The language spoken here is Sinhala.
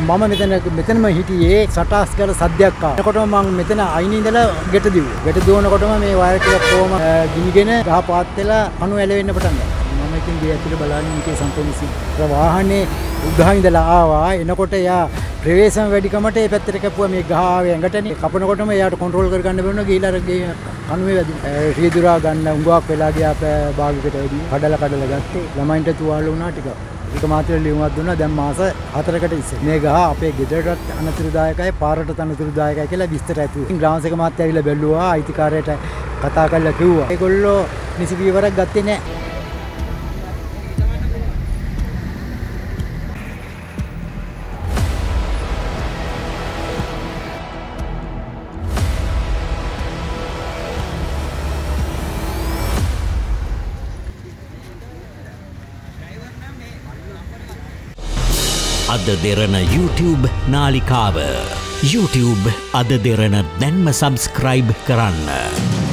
මම මෙතනම හිටියේ සටහස් කියලා සද්දයක් ආවා. එතකොටම මම මෙතන අයිනේ ඉඳලා ගෙට දිව්වා. ගෙට දුවනකොටම මේ වයර් ටික කොහොම ගිනිගෙන ගහ පාත් වෙලා කණු ඇලවෙන්න පටන් ගත්තා. මම ඉතින් ගේ ඇතුලේ බලන්නේ මේකේ සම්පූර්ණ සිද්ධිය. වාහනේ උඩහා ඉඳලා ආවා. එනකොට එයා ප්‍රවේශම වැඩිකමට ඒ පැත්තට කැපුවා මේ ගහ ආවේ ඇඟටනේ. කපනකොටම එයාට කන්ට්‍රෝල් කරගන්න බැරුණා ගිහිලා අර ගේ කණුවේ වැදුනා. රියදුරා ගන්න උඟාවක් වෙලා ගියා භාගයකට වැඩි. කඩලා ගත්තේ. ළමයින්ට තුවාල වුණා ටික. ඒක මාත්‍ර ලියුමක් දුන්නා දැන් මාස 4කට ඉස්සෙල්. මේ ගහ අපේ ගෙදරටත් අනතුරුදායකයි පාරටත් අනතුරුදායකයි කියලා විස්තර ඇතුළු. ග්‍රාමසේක මාත්‍යා ඇවිල්ලා බැලුවා අයිතිකාරයට කතා කරලා කිව්වා. ඒගොල්ලෝ නිසි පියවරක් ගත්තේ නැහැ. අද දෙරණ YouTube නාලිකාව YouTube අද දෙරණ දැන්ම සබස්ක්‍රයිබ් කරන්න.